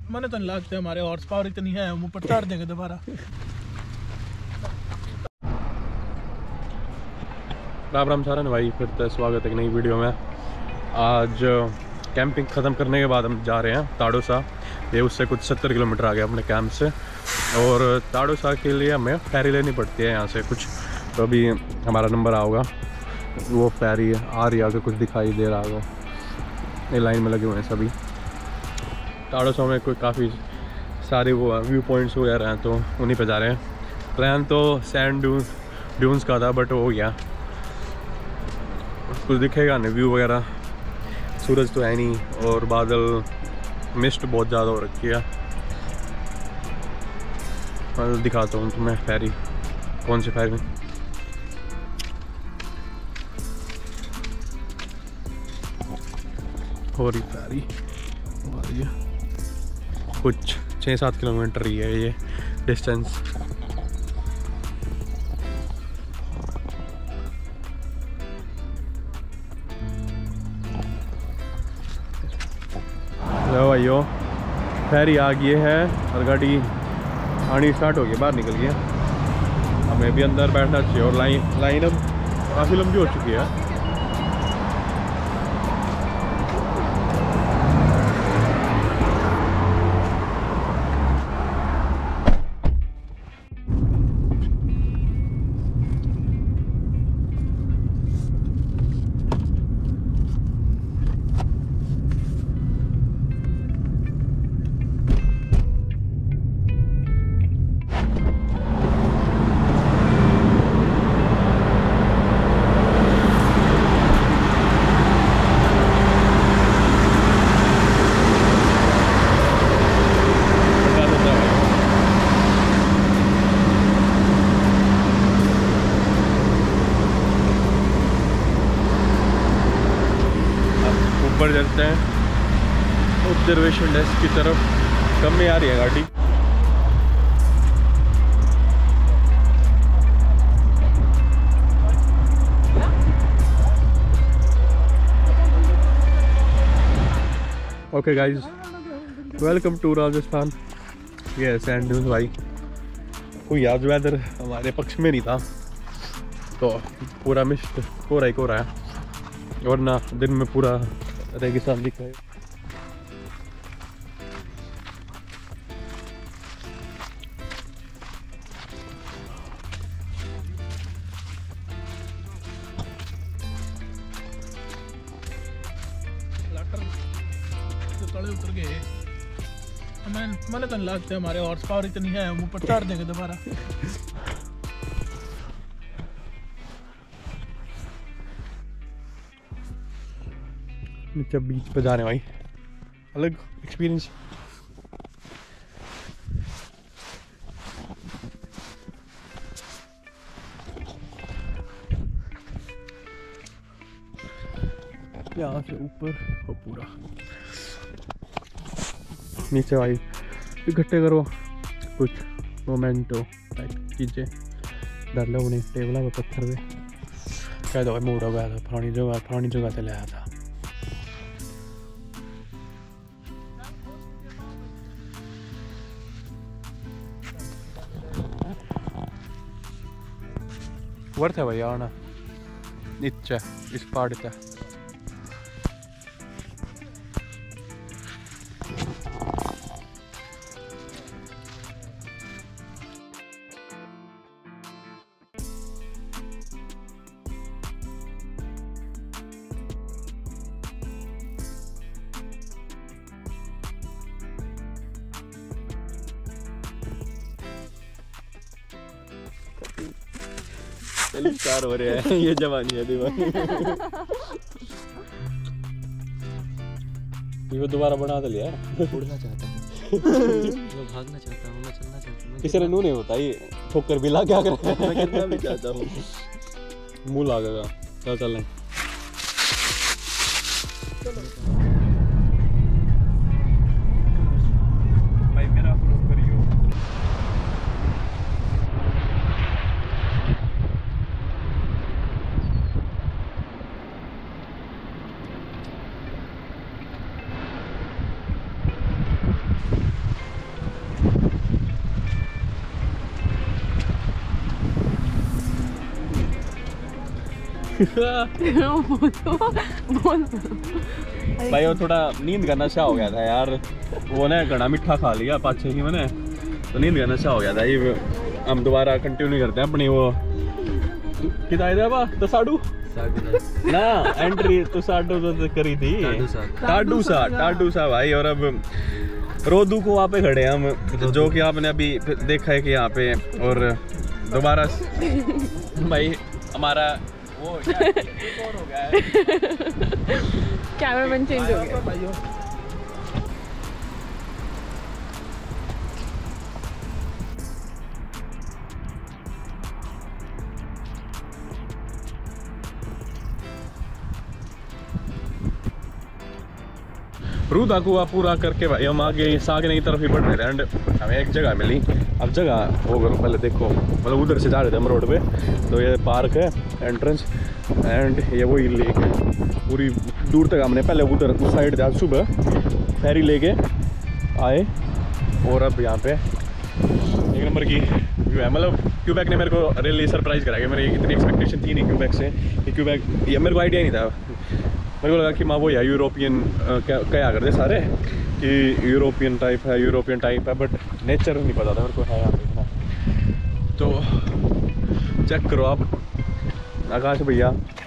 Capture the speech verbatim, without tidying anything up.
मैंने तो नहीं लगता हमारे हॉर्स पावर इतनी है, हम ऊपर चढ़ देंगे दोबारा। राम राम सारन भाई, फिर तो स्वागत है एक नई वीडियो में। आज कैंपिंग ख़त्म करने के बाद हम जा रहे हैं ताड़ोसा। ये उससे कुछ सत्तर किलोमीटर आ गया अपने कैंप से, और ताड़ोसा के लिए हमें फेरी लेनी पड़ती है यहाँ से कुछ। तो अभी हमारा नंबर आओगा, वो फेरी आ रही है, अगर कुछ दिखाई दे रहा होगा। ये लाइन में लगे हुए हैं सभी। ताड़ोसा में कोई काफ़ी सारे वो व्यू पॉइंट्स वगैरह हैं, तो उन्हीं पे जा रहे हैं। प्लान तो सैंड ड्यून ड्यून्स का था, बट हो गया, कुछ दिखेगा नहीं व्यू वगैरह। सूरज तो है नहीं, और बादल मिस्ट बहुत ज़्यादा हो रखी है। मैं दिखाता हूँ तुम्हें फेरी, कौन सी फेरी। हो रही फेरी और ये कुछ छः सात किलोमीटर ही है ये डिस्टेंस। लो भाइयों, फेरी आ गई है और गाड़ी आनी स्टार्ट हो गई, बाहर निकल गया। हमें भी अंदर बैठना चाहिए, और लाइन लाइन अब काफ़ी लंबी हो चुकी है। ऊपर चलते हैं ऑब्जर्वेशन डेस्क की तरफ। कम में आ रही है गाड़ी। Okay guys, welcome to Rajasthan. ये सैंड ड्यून्स भाई, कोई आज वेदर हमारे पक्ष में नहीं था, तो पूरा मिस्ट कोरा ही कोरा है, वरना दिन में पूरा रेगिस्तान दिख रहा है। तले उतर गए। मैं मैंने तो नहीं लगता हमारे हॉर्स पावर इतनी है, हम ऊपर चढ़ देंगे दोबारा। नीचे बीच पे जा रहे हैं भाई, अलग एक्सपीरियंस। यहाँ से ऊपर हो पूरा नीचे भाई इकट्ठे करो कुछ मोमेंटो टाइप चीज़ें, डर लो उन्हें टेबल पे पत्थर पे कह दो मूड हो गया था, पुरानी जगह पुरानी जगह से ले आया था। वर्थ है भाई आना नीचे इस पहाड़ पे। चार हो रहे हैं, ये जवानी है दीवानी। ये दोबारा बना तो लिया। उड़ना चाहता हूँ, मैं भागना चाहता हूँ, मैं चलना चाहता हूँ। किसी ने नू नहीं होता, ये ठोकर भी ला क्या कर। मैं गिरना भी चाहता हूँ। मुँह लागेगा। चल चल भाई, मेरा फॉलो करियो। भाई वो थोड़ा नींद का नशा हो गया था यार, वो ना घना मीठा खा लिया पाँच ही मैंने, तो नींद का नशा हो गया था। ये हम दोबारा कंटिन्यू करते हैं अपनी वो कितना बा तो साडू ना एंट्री तो साडू तो करी थी टाडू सा टाडू सा भाई। और अब रोदू को वहाँ पे खड़े हैं हम, जो कि आपने अभी देखा है कि यहाँ पे, और दोबारा भाई हमारा वो क्या हो गया है, कैमरामैन चेंज हो गया। रूदा कुआ पूरा करके भाई हम आगे सागने की तरफ ही बढ़ रहे थे। एंड हमें एक जगह मिली, अब जगह वो करो पहले देखो, मतलब उधर से जा रहे थे हम रोड पे, तो ये पार्क है एंट्रेंस, एंड ये वही लेक है पूरी दूर तक। हमने पहले उधर उस साइड आज सुबह फेरी लेके आए, और अब यहाँ पे एक नंबर की व्यू है। मतलब क्यूबेक ने मेरे को रियली सरप्राइज करा, मेरी इतनी एक्सपेक्टेशन थी नहीं क्यूबेक से कि क्यूबेक, ये मेरे को आइडिया नहीं था। मेरे को लगा कि माँ वो है यूरोपियन, क्या क्या करते सारे कि यूरोपियन टाइप है यूरोपियन टाइप है, बट नेचर नहीं पता था मेरे को है यहाँ पे ना। तो चेक करो आप, आकाश भैया